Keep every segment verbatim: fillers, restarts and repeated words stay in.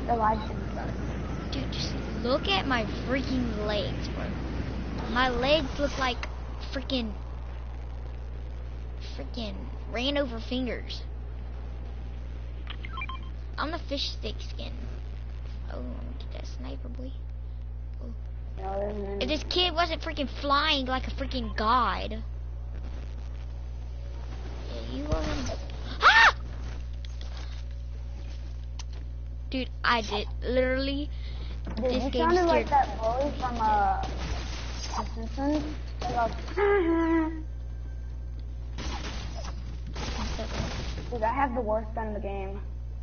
The live stream started. Dude, just look at my freaking legs, bro. My legs look like freaking, freaking ran over fingers. I'm the fish stick skin. Oh, get that sniper boy. Oh. No, If this kid wasn't freaking flying like a freaking god. Yeah, you are. Ah! Dude, I did literally. Dude, this you game sounded scared. like that bully from uh, The Simpsons. They go, dude, I have the worst gun in the game.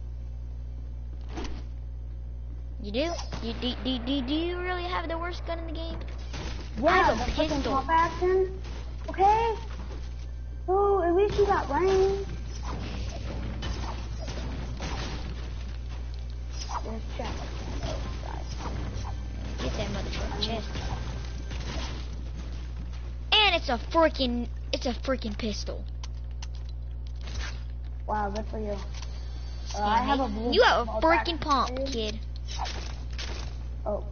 You do? You do, do, do, do you really have the worst gun in the game? I Yeah, have the a freaking pistol. pump action. Okay. Oh, at least you got range. There's chest. Get that motherfucking chest. And it's a freaking, it's a freaking pistol. Wow, good for you. Uh, I have a blue You have a ball freaking back. pump, kid. Oh.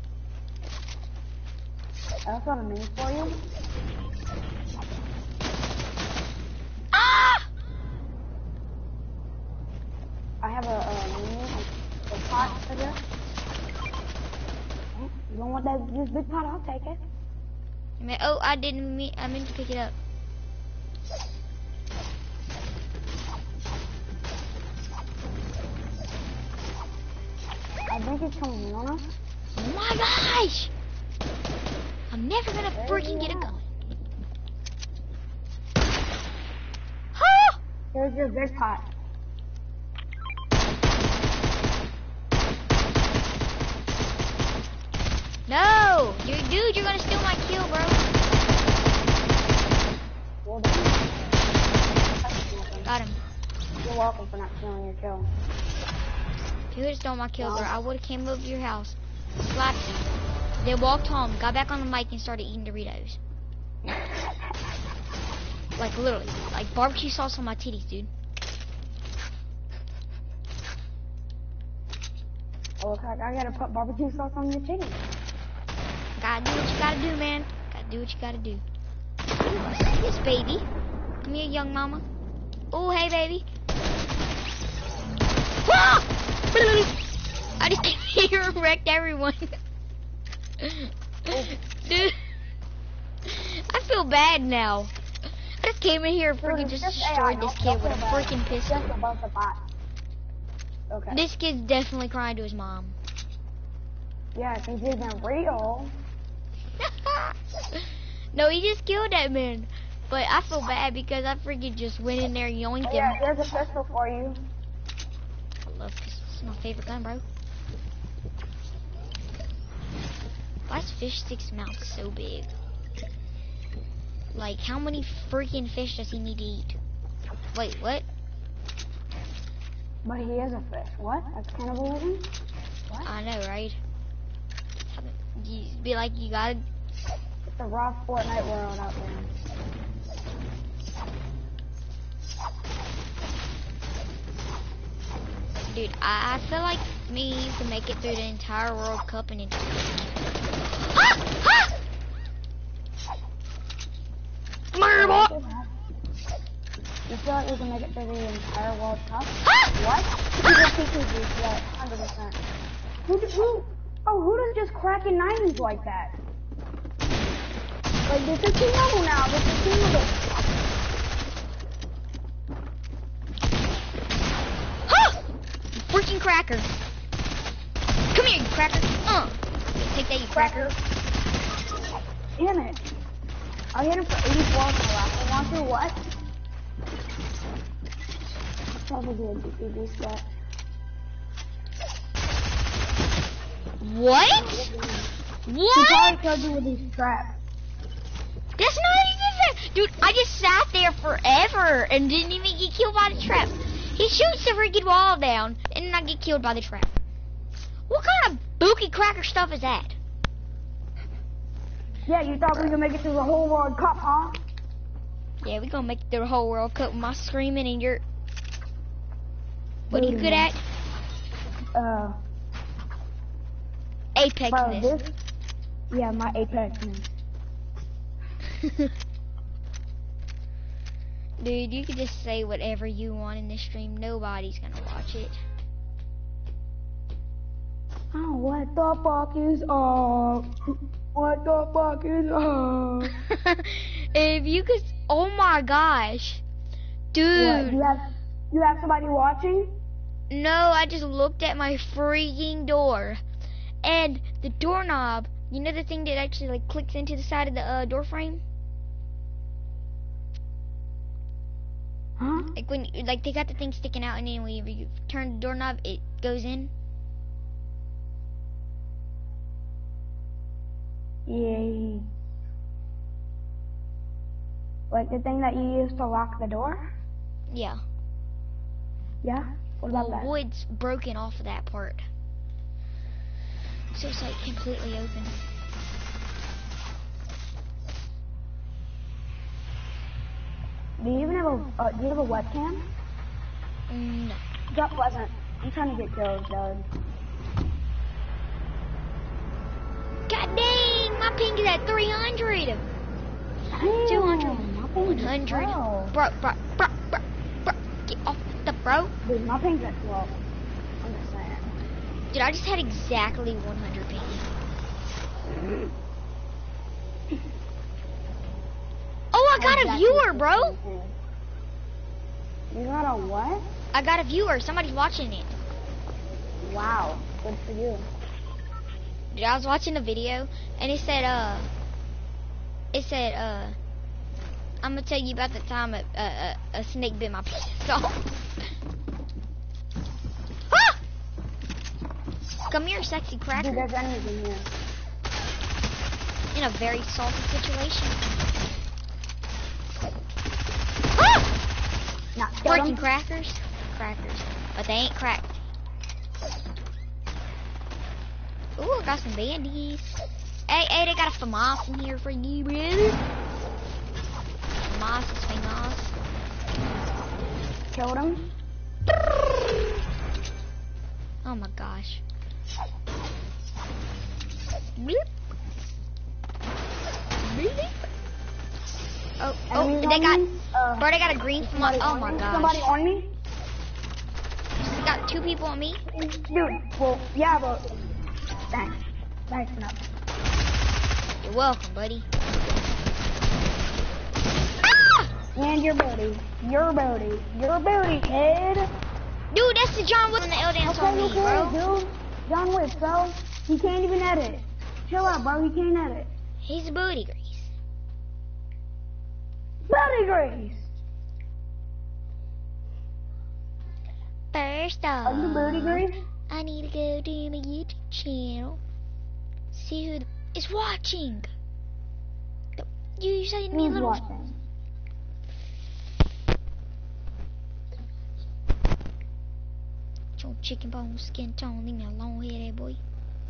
I also have a mini for you. Ah! I have a, a mini, a, a pot for you. Oh, you don't want that this big pot? I'll take it. I mean, oh, I didn't mean, I meant to pick it up. I think he's coming in on us. Oh my gosh! I'm never gonna There freaking you get a are. gun. Huh? Here's your big pot. No! You, dude, you're gonna steal my kill, bro. Well done. Got him. You're welcome for not stealing your kill. If you would've stolen my kill, No. bro, I would've came over to your house, slapped you, then walked home, got back on the mic, and started eating Doritos. Like, literally. Like, barbecue sauce on my titties, dude. Oh, look, I gotta put barbecue sauce on your chicken. Gotta do what you gotta do, man. Gotta do what you gotta do. Yes, baby. Come here, young mama. Oh, hey, baby. Ah! I just came here and wrecked everyone. Dude, I feel bad now. I just came in here and freaking Dude, just just A I, destroyed this don't- kid don't with a feel bad. freaking pistol. Just a bunch of bots. Okay. This kid's definitely crying to his mom. Yeah, if he's even real. No, he just killed that man. But I feel bad because I freaking just went in there and yoinked him. Yeah, here's a pistol for you. I love pistols. It's my favorite gun, bro. Why is fish stick's mouth so big? Like, how many freaking fish does he need to eat? Wait, what? But he is a fish. What? That's cannibalism? What? I know, right? You be like, you gotta. It's a raw Fortnite world out there. Dude, I, I feel like me you can make it through the entire World Cup and it. Ah! Ah! Murder bot! You feel like we can make it through the entire World Cup? Ah! What? People teaching you that, one hundred percent. Who, did- who, oh, who does just cracking nineties like that? Like, this is T-Mobile now, this is T-Mobile. Ah! Freaking cracker! Come here, you cracker! Uh! Take that, you cracker! Damn it. I hit him for eighty-four with my rocket launcher, what? That's probably a B B stat. What? He What? probably killed you with these traps. That's not even fair. Dude, I just sat there forever and didn't even get killed by the trap. He shoots the freaking wall down and then I get killed by the trap. What kind of bookie cracker stuff is that? Yeah, you thought we could make it through the whole World Cup, huh? Yeah, we gonna make it through the whole World Cup with my screaming and your... What are you Booty good man. at? Uh, Apex Bro, this. this. Yeah, my Apex. Dude, you can just say whatever you want in this stream. Nobody's gonna watch it. Oh, what the fuck is up? What the fuck is up? If you could, oh my gosh, dude. What, you have you have somebody watching? No, I just looked at my freaking door, and the doorknob. You know the thing that actually like clicks into the side of the uh, door frame. Huh? Like when, like they got the thing sticking out, and then when you turn the doorknob, it goes in. Yeah. Like the thing that you use to lock the door? Yeah. Yeah? What about Well, that? wood's broken off of that part, so it's like completely open. Do you even have a, uh, do you have a webcam? Mm, No. Drop Pleasant. I'm trying to get kills, dog. God dang, my ping is at three hundred. Damn, two hundred. my ping's one at hundred. twelve. Bro, bro, bro, bro, bro. Get off the bro. Dude, my ping's at twelve. I'm just saying. Dude, I just had exactly one hundred ping. Oh, I got a Exactly viewer, bro. fifteen. You got a what? I got a viewer. Somebody's watching it. Wow. Good for you. Dude, I was watching a video, and it said, uh, it said, uh, I'm gonna tell you about the time a, a, a, a snake bit my penis off. Ah! Come here, sexy Dude, cracker. there's enemies in here. In a very salty situation. Ah! Not Freaking crackers. Crackers. But they ain't cracked. Ooh, I got some bandies. Hey, hey, they got a FAMAS in here for you, brother. FAMAS is famous. Killed him. Oh my gosh. Bloop. Bloop. Oh, oh, Enemies they on got, me? Uh, bro, they got a green FAMAS. somebody Oh on my me? gosh. Somebody on me? They got two people on me. Dude, well, yeah, but thanks. Thanks enough. You're welcome, buddy. Ah! And your booty. Your booty. Your booty, kid. Dude, that's the John Wick on the L dance on Okay, me, okay, bro. dude. John Wick, bro. He can't even edit. Chill out, bro. He can't edit. He's a booty grease. Booty grease. First Are you off, booty grease? I need to go to my YouTube channel. See who is watching. You send me a Who's little. watching? Your chicken bone, skin tone, leave me alone here, that boy.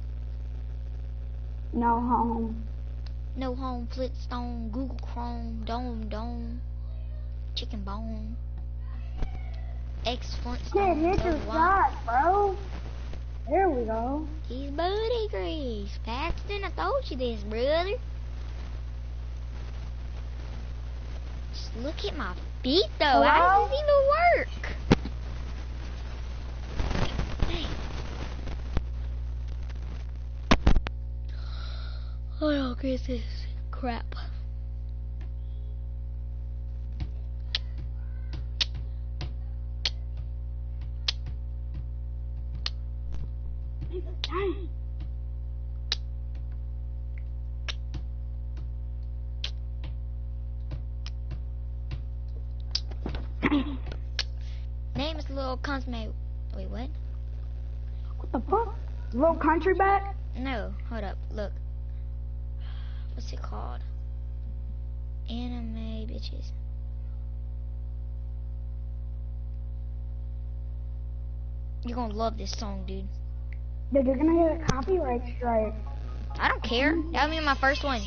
No home. No home, Flintstone, Google Chrome, Dome, Dome, chicken bone. X Kid, Flintstone. hit your shot, bro. There we go. He's booty grease. Paxton, I told you this, brother. Just look at my feet, though. How Hello? does this even work? Dang. I don't get this crap. Dang. Name is Little Consummate. Wait, what? What the fuck? Little country back? No, hold up. Look. What's it called? Anime bitches. You're gonna love this song, dude. Dude, you're gonna get a copyright strike. I don't care. That'll be my first one.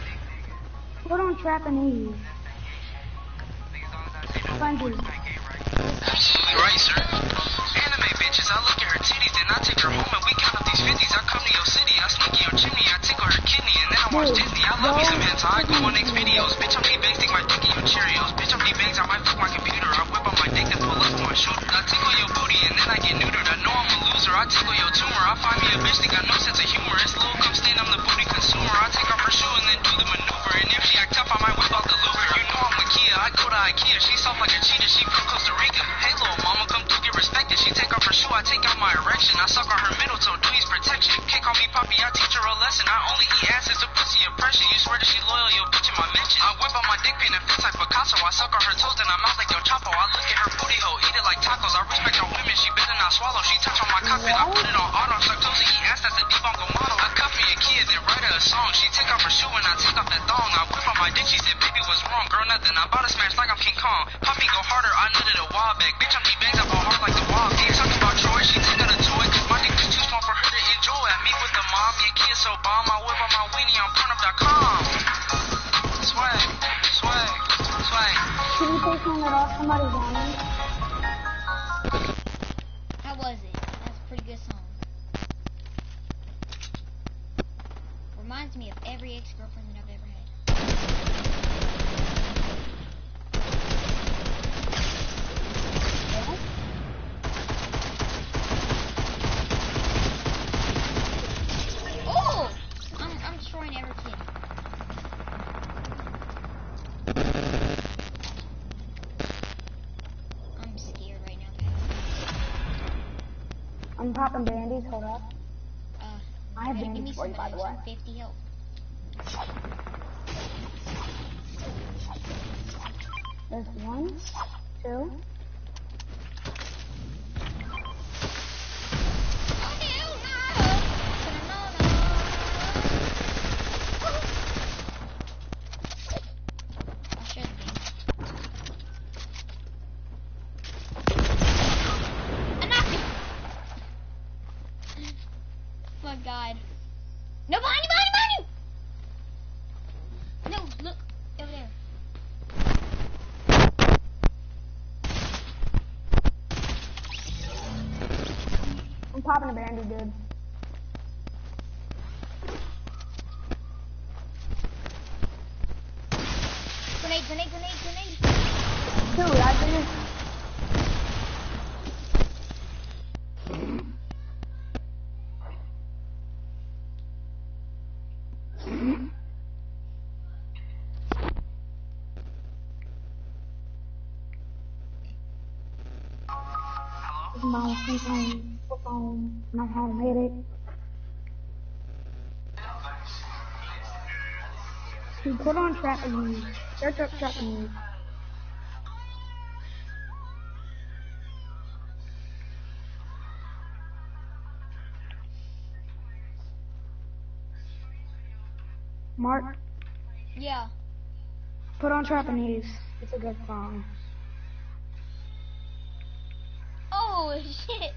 Put on Trap and Eve. Bungie. Absolutely right, sir. Anime bitches, I look at her titties, then I take her home and we count up these fifties. I come to your city, I sneak in your chimney, I tickle her kidney, and then I watch Disney. I love me some hentai, I go on next videos. Bitch, I'm D-Bangs, stick my dick in your Cheerios. Bitch, I'm D-Bangs, I might fuck my computer. I whip out my dick, then pull up on my shooter. I tickle your booty, and then I get neutered. I know I'm a loser, I tickle your tumor. I find me a bitch, think I no sense of humor. It's Lil Come Stain, I'm the booty consumer. I take off her shoe and then do the maneuver. And if she act tough, I might whip out the Luger. You know I'm Makia, I go to Ikea. She soft like a cheetah, she from Costa Rica. Hey, little mama, come through, get respected. She take off her shoe, I take out my erection. I suck on her middle toe, do use protection. Can't call me Poppy, I teach her a lesson. I only eat ass, it's a pussy impression. You swear that she loyal, yo, bitch in my mention. I whip out my dick pin and fits like Picasso. I suck on her toes, then I'm out like Yo Chapo. I look at her booty hole, eat it like tacos. I respect your women, she better not swallow. She touch on my cockpit, I put it on auto. Suck toes and eat ass, that's a debunko model. I cuff me a kid, then write her a song. She take off her shoe and I take off that thong. I whip out my dick, she said, baby, what's wrong? Girl, nothing, I bought a smash like I'm King Kong. Poppy, go harder, I nutted a while back. Bitch, I'm D-Bangs, I ball hard like the wild. They talking about Troy, she take out a toy. Cause my dick is too small for her to enjoy. I meet with the mom, yeah, kid so bomb. I whip out my weenie on pornhub dot com. Swag, swag, swag. Can you take one that off somebody's on? How was it? That's a pretty good song. Reminds me of every ex-girlfriend that I've ever had. Oh! I'm, I'm destroying every kid. I'm scared right now, guys. I'm popping bandies, hold up. Uh, I have better give me bandies for some you, by the of way. some fifty help. There's one, two. Oh, hell no! No, no, no. I should be. I knocked him! Oh my god. No, behind you, behind you, behind you! No, look, over there. I'm popping a bandy, dude. Grenade, grenade, grenade, grenade. Dude, I finished. Mom, sleep home, flip home, not home, hit it. Dude, put on trap and use. Search up trap and use. Mark, Yeah. put on Trapanese. It's a good song. Oh, shit.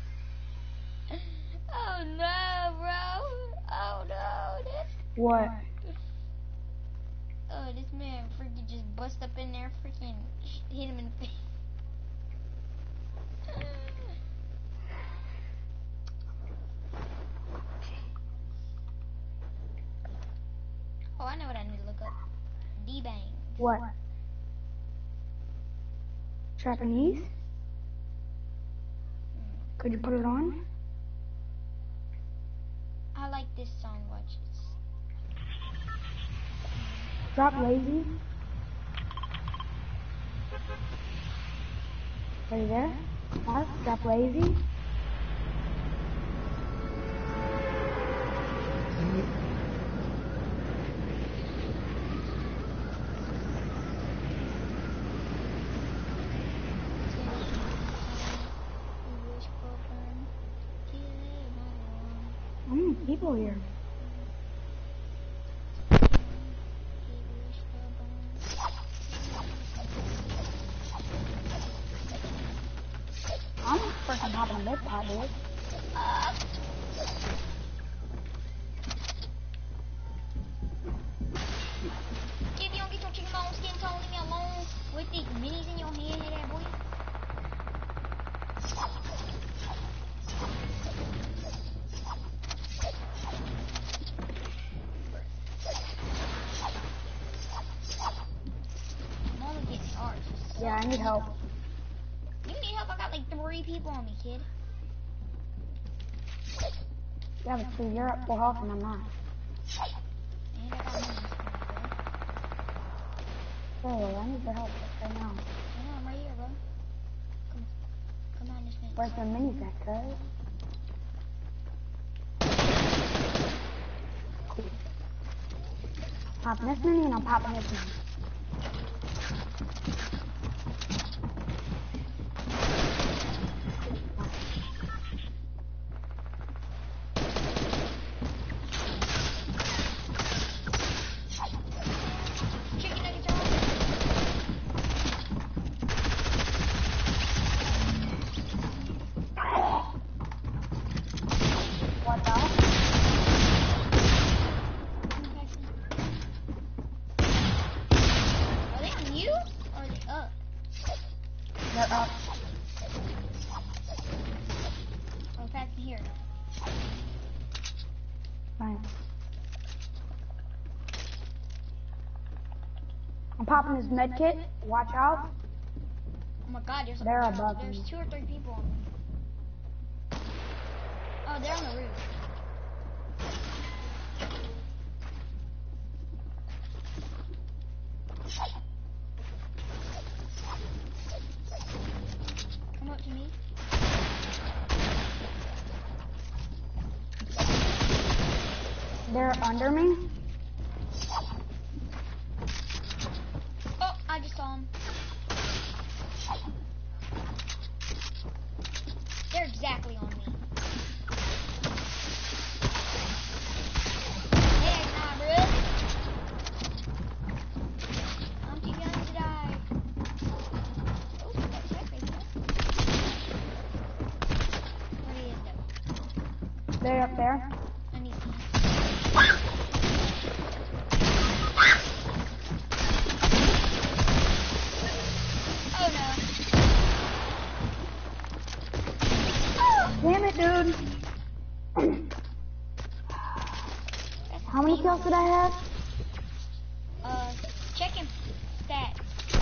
Oh, no, bro. Oh, no. This, What? oh, this man freaking just bust up in there, freaking hit him in the face. Oh, I know what I need to look up. D-Bang. What? Trapanese? Could you put it on? I like this song, watch it. Drop lazy. Are you there? Mark, drop lazy. Mm, people here. I'm freaking hopping a mid pot, dude. If you don't get your chicken bone skin tone, leave me alone with the minis in your hand, hey there, boy. Yeah, I need help. You need help? I got like three people on me, kid. Yeah, but see, you're at full health and I'm not. And I got money. So, I need your help right now. I know, I'm right here, bro. Come, come on, this man. Where's the mini gun, cuz? Cool. Popping this mini and I'm popping this mini. Chicken nuggets are on. What the? Are they on you? Or are they up? They're up. Oh, back in here. Fine. I'm popping his med kit. Watch out. Oh my god, there's, They're there's, above there's me. two or three people on me. Oh, they're on the roof. Come up to me. They're under me. Oh, I just saw him. They're exactly on me. Heck nah, bro. I'm too young to die. Oh, that's right, baby. Where he is, though? They're up there. I need some. Oh no. Damn it, dude. How many kills did I have? Uh, check him. Stat.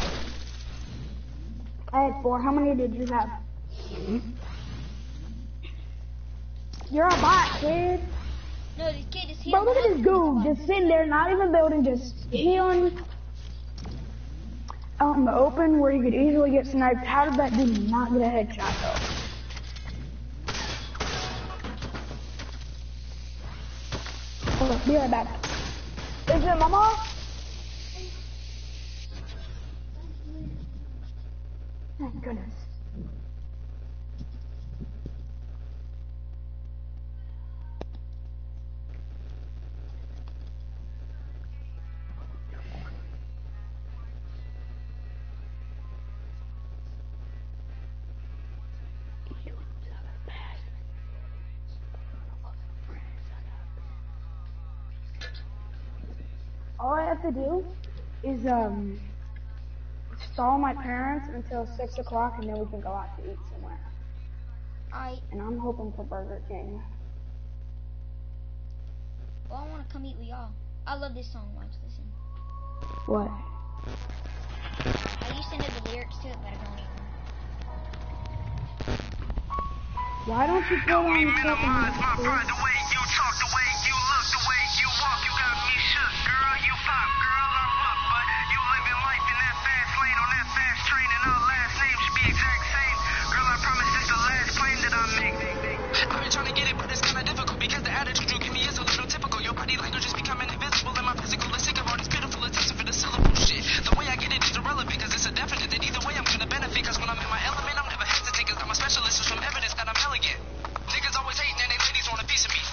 I had four. How many did you have? You're a bot, kid. No, this kid is here. Bro, look at this dude just sitting there, not even building, just healing out in the open where he could easily get sniped. How did that dude not get a headshot though? Hold on, be right back. Is it Mama? Thank goodness. All I have to do is um stall my parents until six o'clock, and then we can go out to eat somewhere. Alright. And I'm hoping for Burger King. Well, I want to come eat with y'all. I love this song. Watch, listen. What? I used to know the lyrics to it, but I don't even. Why don't you put on We the minimize fucking my pride, the way you talk, the way you look, the way you walk, you got me shook. Girl, you pop, girl, I look, but you living life in that fast lane, on that fast train, and our last name should be exact same. Girl, I promise this the last claim that I make. I've been trying to get it, but it's kinda difficult, because the attitude you give me is a little typical. Your body language is becoming invisible, and my physical is sick of all this pitiful attention for the syllable shit. The way I get it is irrelevant, because it's a definite that either way I'm gonna benefit, because when I'm in my element, I'm never hesitate, because I'm a specialist, with some evidence that I'm elegant. Niggas always hating and they ladies want a piece of me.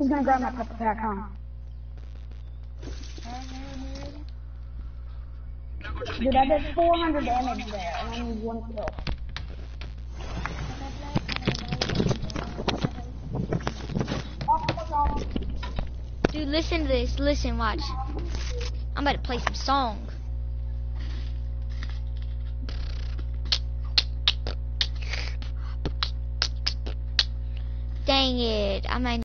He's gonna grab my pepper pack, huh? Dude, I did four hundred damage there, and I need one kill. Dude, listen to this. Listen, watch. I'm about to play some song. Dang it. I might